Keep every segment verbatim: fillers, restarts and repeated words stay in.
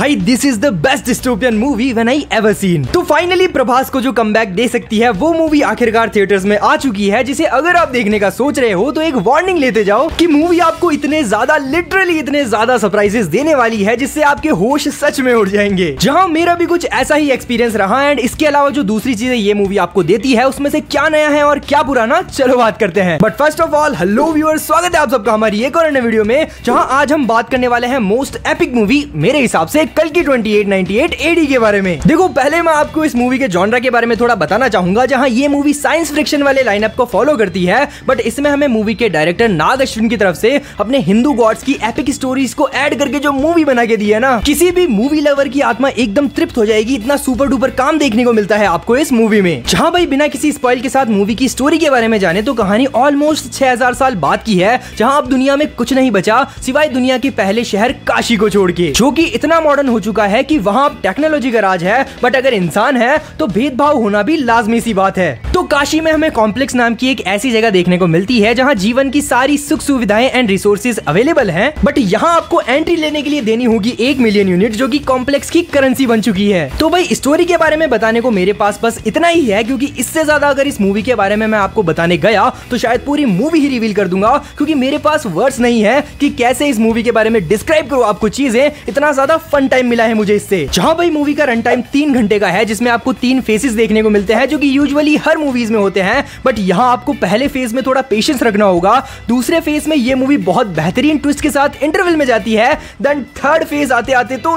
भाई this is the best dystopian movie when I ever seen. तो finally Prabhas को जो कमबैक दे सकती है वो मूवी आखिरकार थिएटर्स में आ चुकी है, जिसे अगर आप देखने का सोच रहे हो तो एक वार्निंग लेते जाओ कि मूवी आपको इतने ज्यादा लिटरली इतने ज्यादा सरप्राइजेस देने वाली है जिससे आपके होश सच में उड़ जाएंगे। जहां मेरा भी कुछ ऐसा ही एक्सपीरियंस रहा एंड इसके अलावा जो दूसरी चीजें ये मूवी आपको देती है उसमें से क्या नया है और क्या पुराना, चलो बात करते हैं। But first of all hello viewers, स्वागत है आप सबका हमारी एक और नए वीडियो में, जहां आज हम बात करने वाले हैं मोस्ट एपिक मूवी मेरे हिसाब से कल की अट्ठाईस सौ अट्ठानवे एडी के बारे में। देखो पहले मैं आपको इस मूवी के जॉनरा के बारे में थोड़ा बताना चाहूंगा, जहां ये मूवी साइंस फिक्शन वाले लाइनअप को फॉलो करती है, बट इसमें हमें मूवी के डायरेक्टर नाग अश्विन की तरफ से अपने हिंदू गॉड्स की एपिक स्टोरीज को ऐड करके जो मूवी बना के दी है ना, किसी भी मूवी लवर की आत्मा एकदम तृप्त हो जाएगी। इतना सुपर डुपर काम देखने को मिलता है आपको इस मूवी में। जहां भाई बिना किसी स्पॉइल के साथ मूवी की स्टोरी के बारे में जाने तो कहानी ऑलमोस्ट छह हज़ार साल बाद की है, जहां अब दुनिया में कुछ नहीं बचा सिवाय दुनिया के पहले शहर काशी को छोड़ के, जो कि इतना मॉडर्न हो चुका है कि वहां टेक्नोलॉजी का राज है, बट अगर इंसान है तो भेदभाव होना भी लाजमी सी बात है। तो काशी में हमें कॉम्प्लेक्स नाम की एक ऐसी जगह देखने को मिलती है जहां जीवन की सारी सुख सुविधाएं एंड रिसोर्सेज अवेलेबल हैं, बट यहां आपको एंट्री लेने के लिए देनी होगी एक मिलियन यूनिट, जो कि कॉम्प्लेक्स की करेंसी बन चुकी है। तो भाई स्टोरी के बारे में बताने को मेरे पास बस इतना ही है, क्योंकि इससे ज्यादा अगर इस मूवी के बारे में मैं आपको बताने गया तो शायद पूरी मूवी ही रिवील कर दूंगा, क्योंकि मेरे पास वर्ड्स नहीं है कि कैसे इस मूवी के बारे में डिस्क्राइब करूं आपको चीजें। इतना ज्यादा फन टाइम मिला है मुझे इससे। जहां भाई मूवी का रन टाइम तीन घंटे का है, जिसमें आपको तीन फेसेस देखने को मिलते हैं जो कि यूजुअली हर मूवीज में होते हैं, बट यहां आपको पहले फेज में थोड़ा पेशेंस रखना होगा। दूसरे फेज में ये मूवी बहुत बेहतरीन ट्विस्ट के साथ इंटरवल में जाती है, देन थर्ड फेज आते आते तो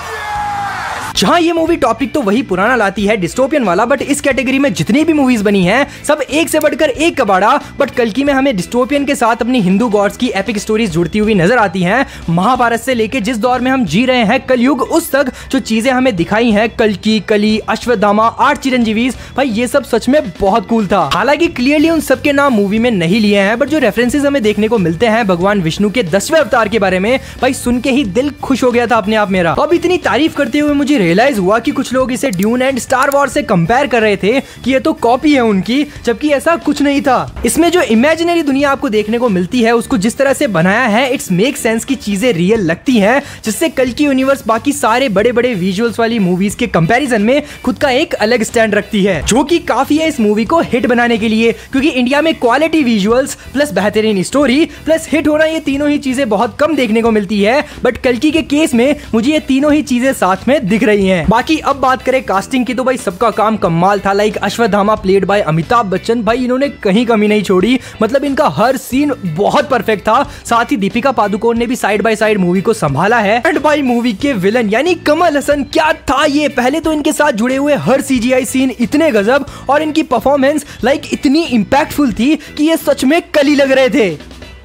जहां ये मूवी टॉपिक तो वही पुराना लाती है डिस्टोपियन वाला, बट इस कैटेगरी में जितनी भी मूवीज बनी हैं सब एक से बढ़कर एक कबाड़ा। बट कल्कि में हमें डिस्टोपियन के साथ अपनी हिंदू गॉड्स की एपिक स्टोरीज जुड़ती हुई नजर आती हैं। महाभारत से लेके जिस दौर में हम जी रहे हैं कलयुग, उस तक जो चीजें हमें दिखाई हैं, कल्कि, कली, अश्वत्थामा, आठ चिरंजीवीज, भाई ये सब सच में बहुत कूल था। हालांकि क्लियरली उन सब के नाम मूवी में नहीं लिए हैं, बट जो रेफरेंसेस हमें देखने को मिलते हैं भगवान विष्णु के दसवें अवतार के बारे में, भाई सुन के ही दिल खुश हो गया था अपने आप मेरा। अब इतनी तारीफ करते हुए मुझे रियलाइज हुआ कि कुछ लोग इसे ड्यून एंड स्टार वॉर्स से कंपेयर कर रहे थे कि ये तो कॉपी है उनकी, जबकि ऐसा कुछ नहीं था। इसमें जो इमेजिनरी दुनिया आपको देखने को मिलती है उसको जिस तरह से बनाया है, इट्स मेक सेंस की चीजें रियल लगती हैं, जिससे कल की यूनिवर्स बाकी सारे बड़े बड़े विजुअल्स वाली मूवीज के कंपैरिजन में खुद का एक अलग स्टैंड रखती है, जो कि काफी है इस मूवी को हिट बनाने के लिए। क्योंकि इंडिया में क्वालिटी विजुअल्स प्लस बेहतरीन स्टोरी प्लस हिट होना, ये तीनों ही चीजें बहुत कम देखने को मिलती है, बट कल्कि के केस में मुझे ये तीनों ही चीजें साथ में दिख रही हैं। बाकी अब बात करें कास्टिंग की तो भाई सबका काम कमाल था। Like Ashwatthama played by Amitabh Bachchan, भाई इन्होंने कहीं कमी नहीं छोड़ी, मतलब इनका हर सीन बहुत परफेक्ट था। साथ ही दीपिका पादुकोण ने भी साइड बाय साइड मूवी को संभाला है। एंड भाई मूवी के विलन यानी कमल हसन, क्या था ये। पहले तो इनके साथ जुड़े हुए हर सीजीआई सीन इतने गजब, और इनकी परफॉर्मेंस लाइक इतनी इंपैक्टफुल थी कि ये सच में कली लग रहे थे।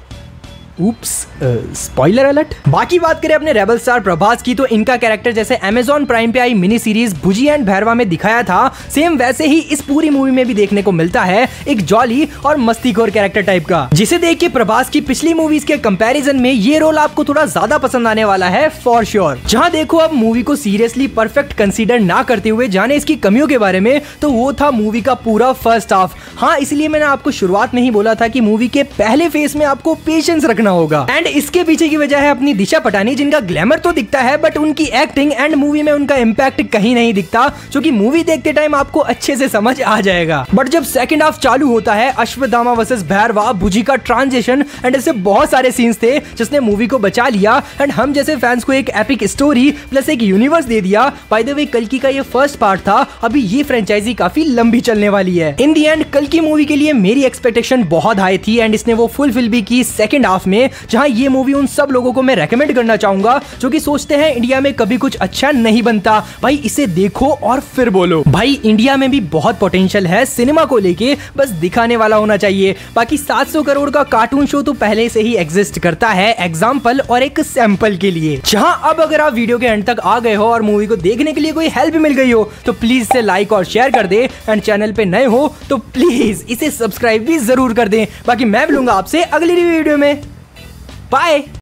Oops, spoiler alert. बाकी बात करें अपने रेबल स्टार प्रभास की, तो इनका कैरेक्टर जैसे अमेजॉन प्राइम पे आई mini series Bujji and Bhairava में दिखाया था, सेम वैसे ही इस पूरी मूवी में भी देखने को मिलता है, एक जॉली और मस्तीखोर कैरेक्टर टाइप का, जिसे देख के प्रभास की पिछली मूवीज के कंपैरिजन में ये रोल आपको थोड़ा ज्यादा पसंद आने वाला है फॉर श्योर। जहां देखो अब मूवी को सीरियसली परफेक्ट कंसीडर ना करते हुए जाने इसकी कमियों के बारे में, तो वो था मूवी का पूरा फर्स्ट हाफ। हाँ, इसलिए मैंने आपको शुरुआत में ही बोला था कि मूवी के पहले फेज में आपको पेशेंस रखना होगा। एंड इसके पीछे की वजह है अपनी दिशा पटानी, जिनका ग्लैमर तो दिखता है बट उनकी एक्टिंग एंड मूवी में उनका इम्पैक्ट कहीं नहीं दिखता, जो कि मूवी देखते टाइम आपको अच्छे से समझ आ जाएगा। बट जब सेकंड हाफ चालू होता है, अश्वत्थामा वर्सेस भैरवा, भुजी का ट्रांजिशन एंड ऐसे बहुत सारे सीन्स थे जिसने मूवी को बचा लिया एंड हम जैसे फैंस को एक एपिक स्टोरी प्लस एक यूनिवर्स दे दिया। बाय द वे कल्कि का ये फर्स्ट पार्ट था, अभी ये फ्रेंचाइजी काफी लंबी चलने वाली है। इन दी एंड कल्कि मूवी के लिए मेरी एक्सपेक्टेशन बहुत हाई थी एंड इसने वो फुलफिल भी की सेकंड हाफ में, जहां ये मूवी उन सब लोगों को मैं रेकमेंड करना चाहूंगा जो कि सोचते हैं इंडिया में कभी कुछ अच्छा नहीं बनता। भाई इसे देखो और फिर बोलो। भाई इंडिया में भी बहुत पोटेंशियल है सिनेमा को लेके, बस दिखाने वाला होना चाहिए। बाकी सात सौ करोड़ का कार्टून शो तो पहले से ही एग्जिस्ट करता है, एग्जाम्पल और एक सैंपल के लिए। जहां अब अगर आप वीडियो के एंड तक आ गए हो और मूवी को देखने के लिए कोई हेल्प मिल गई हो तो प्लीज इसे लाइक और शेयर कर दे, एंड चैनल पे नए हो तो प्लीज इसे सब्सक्राइब भी जरूर कर दें। बाकी मैं मिलूंगा आपसे अगली वीडियो में, बाय।